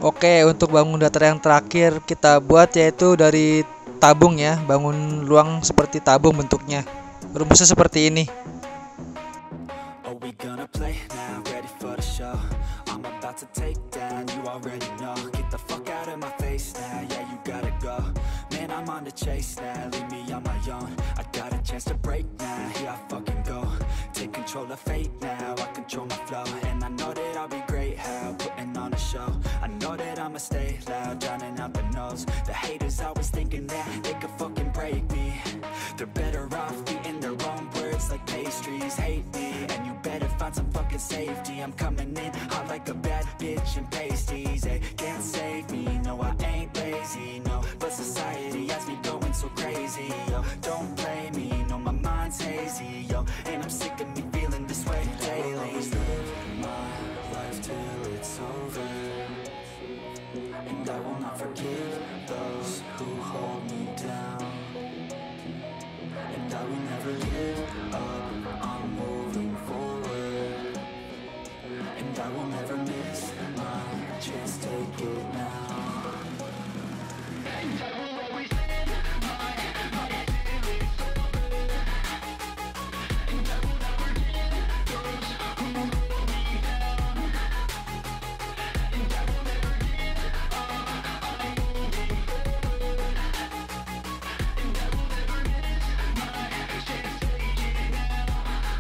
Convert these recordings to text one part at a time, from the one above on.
Oke, untuk bangun datar yang terakhir kita buat yaitu dari tabung ya, bangun ruang seperti tabung bentuknya. Rumusnya seperti ini. Are we gonna play now? Ready for the show? I'm about to take down, you already know. Get the fuck out of my face now, yeah, you gotta go. Man, I'm on the chase now, leave me on my own. I got a chance to break now, here I fucking go. Take control of fate now, I control my flow. And I know that I'll be great, how putting on a show. I know that I'ma stay loud, drowning out the noise. The haters always thinking that they could fucking break me. They're better off eating their own words like pastries. Hate me, and you better find some fucking safety. I'm coming in hot like a bad bitch in pasties. They can't save me, no I ain't lazy, no. But society has me going so crazy, yo. Don't play me, no my mind's hazy, yo. And I'm sick of me feeling this way daily. I'll always live my life till it's over, and I will not forgive those who hold me down. And I will never give up, I'm moving forward. And I will never miss my chance, take it now. And I will always live my life till it's over, and I will never give those who hold me down. And I will never give up, I'm moving forward. And I will never miss my chance, take it now.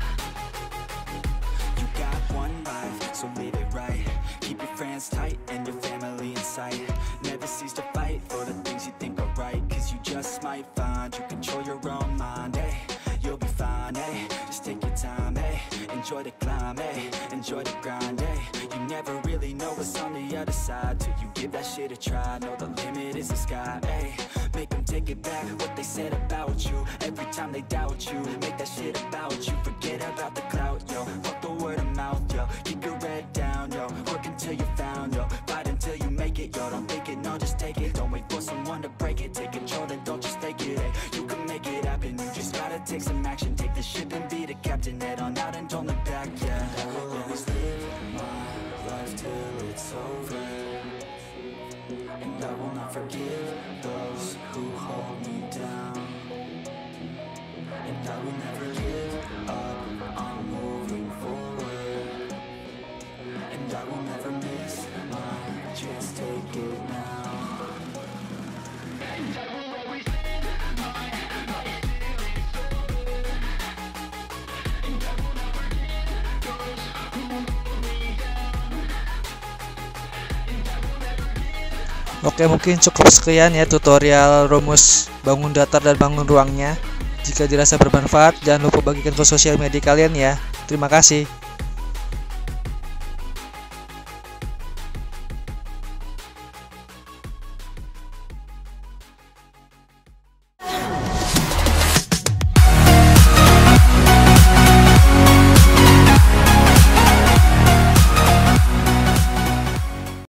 You got one life, so live it right. Keep your friends tight and your family in sight. Never cease to fight for the things you think are right, cause you just might find you control your own mind, hey. You'll be fine, hey. Just take your time, hey. Enjoy the climb, hey. Enjoy the grind, hey. You never really know what's on the other side till you give that shit a try. Know the limit is the sky, hey. Make them take it back, what they said about you. Every time they doubt you, make that shit about you. Forget about the clout, yo. Fuck the word of mouth, yo. Keep your head down, yo. Work until you're found, yo. Fight until you make it, yo. Don't think it, no, just take it. Don't wait for someone to break it. Take control and don't just take it, hey. You can make it happen, you just gotta take some action. Take the ship and be the captain. Head on out and don't look back, yeah. I will always live my life till it's over, and I will not forgive those who hold me down. And I will never give up, I'm moving forward. And I will never miss my chance, take it now. And I will always live my life till it's over, and I will never give those who hold me down. And I will never give. Oke, mungkin cukup sekian ya tutorial rumus bangun datar dan bangun ruangnya. Jika dirasa bermanfaat, jangan lupa bagikan ke sosial media kalian ya. Terima kasih.